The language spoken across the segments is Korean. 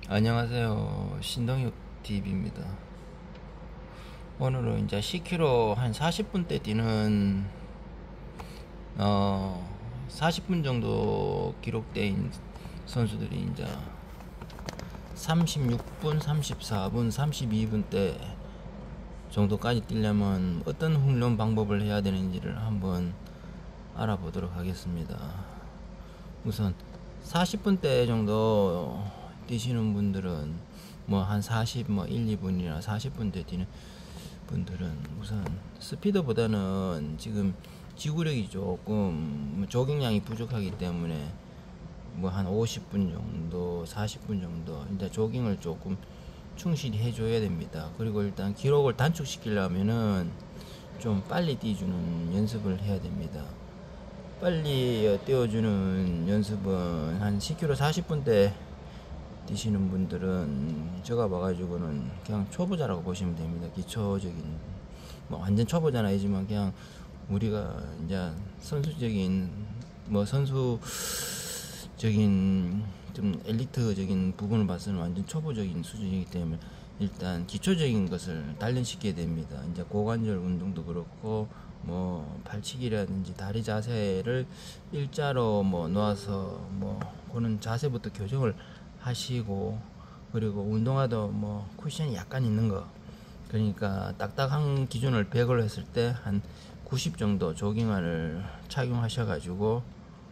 안녕하세요. 신동엽 TV입니다. 오늘은 이제 10km 한 40분대 뛰는 40분 정도 기록된 선수들이 이제 36분, 34분, 32분대 정도까지 뛰려면 어떤 훈련 방법을 해야 되는지를 한번 알아보도록 하겠습니다. 우선 40분대 정도 뛰시는 분들은 뭐 한 40, 뭐 1, 2분이나 40분대 뛰는 분들은 우선 스피드보다는 지금 지구력이 조금 조깅량이 부족하기 때문에 뭐 한 50분 정도, 40분 정도 이제 조깅을 조금 충실히 해줘야 됩니다. 그리고 일단 기록을 단축시키려면은 좀 빨리 뛰주는 연습을 해야 됩니다. 빨리 뛰어주는 연습은 한 10km 40분대 뛰시는 분들은 제가 봐가지고는 그냥 초보자라고 보시면 됩니다. 기초적인 뭐 완전 초보자는 아니지만 그냥 우리가 이제 선수적인 뭐 선수적인 좀 엘리트적인 부분을 봐서는 완전 초보적인 수준이기 때문에 일단 기초적인 것을 단련시켜야 됩니다. 이제 고관절 운동도 그렇고 뭐 팔치기라든지 다리 자세를 일자로 뭐 놓아서 뭐 그런 자세부터 교정을 하시고, 그리고 운동화도 뭐 쿠션이 약간 있는 거, 그러니까 딱딱한 기준을 100으로 했을 때 한 90 정도 조깅화를 착용하셔가지고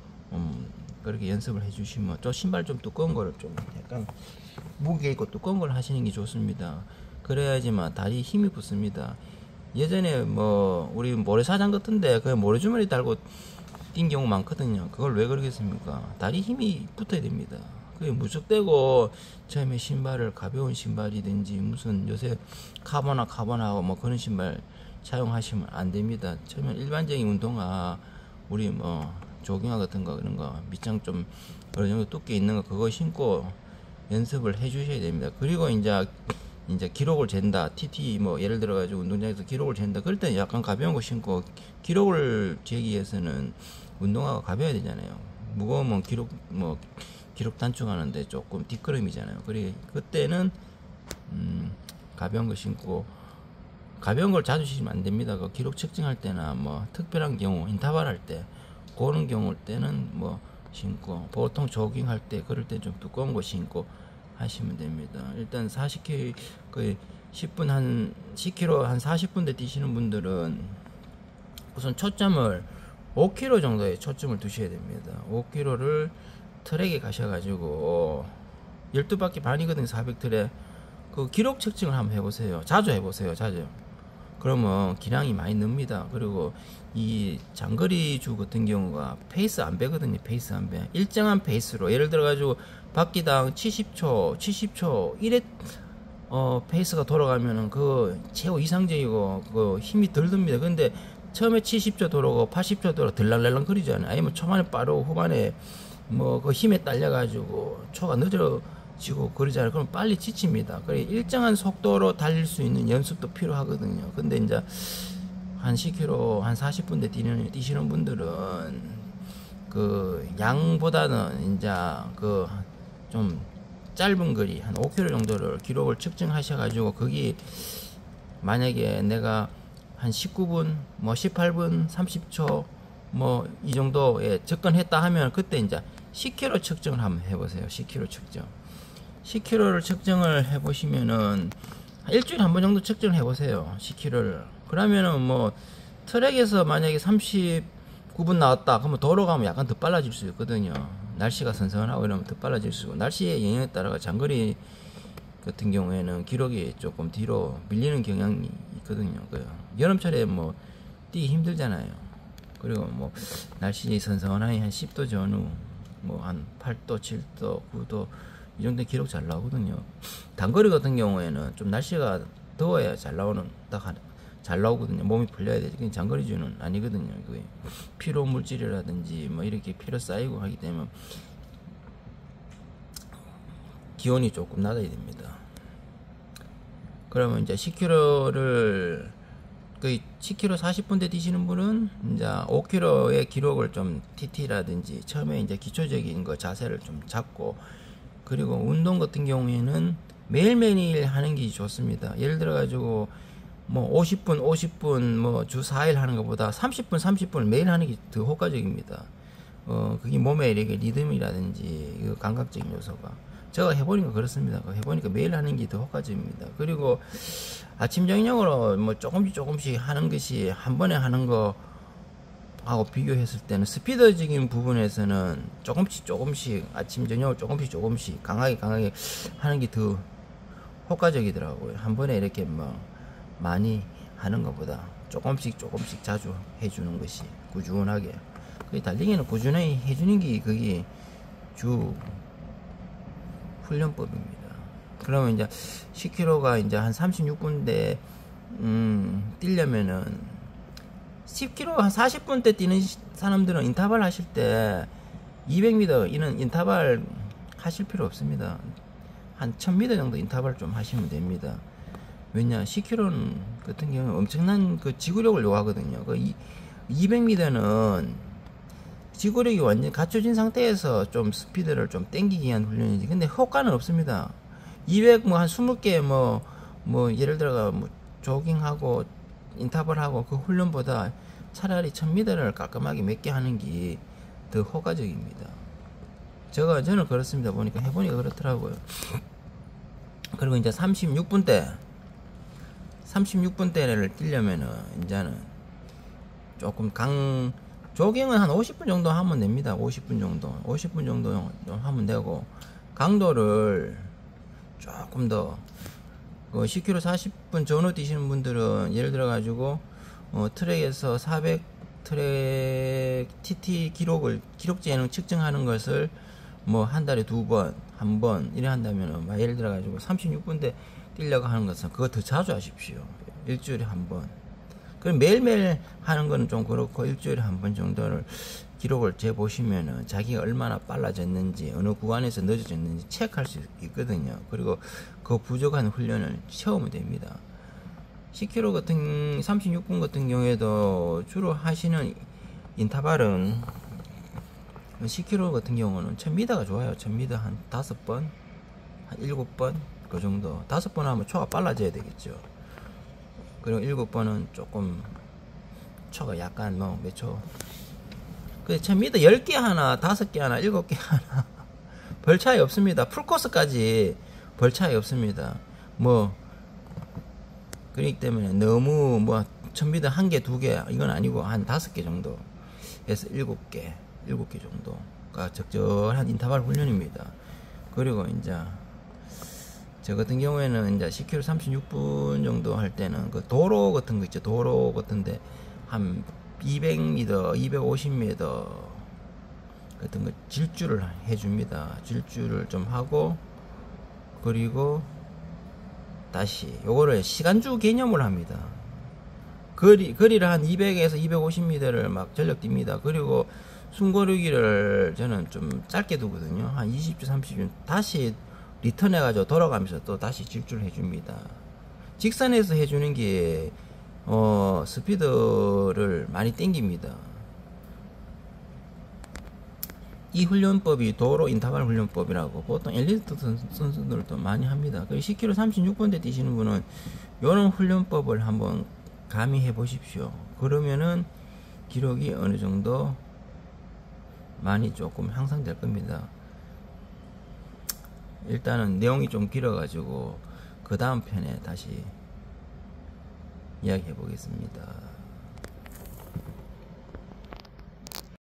그렇게 연습을 해주시면, 또 신발 좀 두꺼운 거를 좀 약간 무게 있고 두꺼운 걸 하시는 게 좋습니다. 그래야지만 다리 힘이 붙습니다. 예전에 뭐 우리 모래사장 같은데 그냥 모래주머니 달고 뛴 경우 많거든요. 그걸 왜 그러겠습니까? 다리 힘이 붙어야 됩니다. 그게 무턱대고 처음에 신발을 가벼운 신발이든지 무슨 요새 카본하고 뭐 그런 신발 사용하시면 안 됩니다. 처음에 일반적인 운동화, 우리 뭐 조깅화 같은 거 그런 거 밑장 좀 어느 정도 두께 있는 거 그거 신고 연습을 해 주셔야 됩니다. 그리고 이제 기록을 잰다. TT 뭐 예를 들어 가지고 운동장에서 기록을 잰다. 그럴 때는 약간 가벼운 거 신고, 기록을 재기 위해서는 운동화가 가벼워야 되잖아요. 무거우면 기록 단축하는데 조금 뒷걸음이잖아요. 그래 그때는 가벼운 거 신고, 가벼운 걸 자주 신으면 안 됩니다. 그 기록 측정할 때나 뭐 특별한 경우 인터벌 할 때 그런 경우 때는 뭐 신고, 보통 조깅할 때 그럴 때 좀 두꺼운 거 신고 하시면 됩니다. 일단 40km 그 10분 한 10km 한 40분대 뛰시는 분들은 우선 초점을 5km 정도에 초점을 두셔야 됩니다. 5km를 트랙에 가셔가지고 12바퀴 반이거든요. 400트랙. 그 기록 측정을 한번 해보세요. 자주 해보세요. 자주. 그러면 기량이 많이 늡니다. 그리고 이 장거리주 같은 경우가 페이스 안 배거든요. 페이스 안 배. 일정한 페이스로 예를 들어 가지고 바퀴당 70초 1회 페이스가 돌아가면은 그 최고 이상적이고 그 힘이 덜 듭니다. 근데 처음에 70초 돌아오고 80초 돌아 들락날락 거리잖아요. 아니면 초반에 빠르고 후반에 뭐 그 힘에 딸려 가지고 초가 늦어지고 그러잖아요. 그럼 빨리 지칩니다. 그래 일정한 속도로 달릴 수 있는 연습도 필요하거든요. 근데 이제 한 10km 한 40분대 뛰시는 분들은 그 양보다는 이제 그 좀 짧은 거리 한 5km 정도를 기록을 측정하셔가지고, 거기 만약에 내가 한 19분 뭐 18분 30초 뭐 이 정도에 접근했다 하면 그때 이제 10km 측정을 한번 해보세요. 10km 측정. 10km를 측정을 해보시면은 일주일에 한 번 정도 측정을 해보세요. 10km를. 그러면은 뭐 트랙에서 만약에 39분 나왔다 그러면 도로 가면 약간 더 빨라질 수 있거든요. 날씨가 선선하고 이러면 더 빨라질 수 있고, 날씨의 영향에 따라 장거리 같은 경우에는 기록이 조금 뒤로 밀리는 경향이 있거든요. 그 여름철에 뭐 뛰기 힘들잖아요. 그리고 뭐 날씨 선선하니 한 10도 전후 뭐 한 8도 7도 9도 이 정도 기록 잘 나오거든요. 단거리 같은 경우에는 좀 날씨가 더워야 잘 나오거든요. 몸이 풀려야 되지. 장거리주는 아니거든요. 그게 피로 물질이라든지 뭐 이렇게 피로 쌓이고 하기 때문에 기온이 조금 낮아야 됩니다. 그러면 이제 10km를 그 10km 40분대 뛰시는 분은 이제 5km의 기록을 좀 TT라든지 처음에 이제 기초적인 거 자세를 좀 잡고, 그리고 운동 같은 경우에는 매일매일 하는 게 좋습니다. 예를 들어 가지고 뭐 50분 뭐 주 4일 하는 것보다 30분을 매일 하는 게 더 효과적입니다. 그게 몸에 이렇게 리듬이라든지 그 감각적인 요소가 제가 해보니까 그렇습니다. 해보니까 매일 하는 게 더 효과적입니다. 그리고 아침 저녁으로 뭐 조금씩 하는 것이 한 번에 하는 거 하고 비교했을 때는 스피드적인 부분에서는 조금씩 아침 저녁을 조금씩 강하게 하는 게 더 효과적이더라고요. 한 번에 이렇게 뭐 많이 하는 것보다 조금씩 자주 해주는 것이 꾸준하게. 그 달리기는 꾸준히 해주는 게 그게 주 훈련법입니다. 그러면 이제 10km가 이제 한 36분대 뛰려면은 10km 한 40분대 뛰는 사람들은 인터벌 하실 때 200m 이는 인터벌 하실 필요 없습니다. 한 1000m 정도 인터벌 좀 하시면 됩니다. 왜냐 10km 같은 경우는 엄청난 그 지구력을 요하거든요. 그 200m는 지구력이 완전히 갖춰진 상태에서 좀 스피드를 좀 땡기기 위한 훈련이지. 근데 효과는 없습니다. 200 뭐 한 20개 뭐 예를 들어가 뭐 조깅하고 인터벌하고 그 훈련보다 차라리 1000m를 깔끔하게 몇 개 하는 게 더 효과적입니다. 저는 그렇습니다. 해보니까 그렇더라고요. 그리고 이제 36분대를 뛰려면은 이제는 조금 조깅은 한 50분 정도 하면 됩니다. 50분 정도 하면 되고, 강도를 조금 더, 10km 40분 전후 뛰시는 분들은 예를 들어 가지고 트랙에서 400 트랙 TT 기록 재능 측정하는 것을 뭐 한 달에 2번, 1번 이래 한다면 예를 들어 가지고 36분대 뛰려고 하는 것은 그거 더 자주 하십시오. 일주일에 한 번. 그럼 매일매일 하는 거는 좀 그렇고 일주일에 한 번 정도를 기록을 재보시면은 자기가 얼마나 빨라졌는지 어느 구간에서 늦어졌는지 체크할 수 있거든요. 그리고 그 부족한 훈련을 채우면 됩니다. 10km 36분 같은 경우에도 주로 하시는 인터벌은 10km 같은 경우는 1000m가 좋아요. 1000m 한 5번, 한 7번 그 정도. 5번 하면 초가 빨라져야 되겠죠. 그리고 7번은 조금 초가 약간 뭐 몇 초. 그 1000m 10개 하나, 5개 하나, 7개 하나 별 차이 없습니다. 풀코스까지 별 차이 없습니다. 뭐 그렇기 때문에 너무 뭐 1000m 1개, 2개 이건 아니고 한 5개 정도 해서 7개 정도가 적절한 인터벌 훈련입니다. 그리고 이제 저 같은 경우에는 이제 10km 36분 정도 할 때는 그 도로 같은 거 있죠. 도로 같은데 한 200m, 250m 같은 거 질주를 해줍니다. 질주를 좀 하고, 그리고 다시 요거를 시간주 개념을 합니다. 거리를 한 200에서 250m를 막 전력 뜁니다. 그리고 숨고르기를 저는 좀 짧게 두거든요. 한 20초, 30초 다시 리턴 해가지고 돌아가면서 또 다시 질주를 해줍니다. 직선에서 해주는 게 스피드를 많이 땡깁니다. 이 훈련법이 도로 인터벌 훈련법이라고 보통 엘리트 선수들도 많이 합니다. 10km 36분대 뛰시는 분은 이런 훈련법을 한번 가미해 보십시오. 그러면은 기록이 어느 정도 많이 조금 향상될 겁니다. 일단은 내용이 좀 길어가지고 그 다음 편에 다시 이야기해 보겠습니다.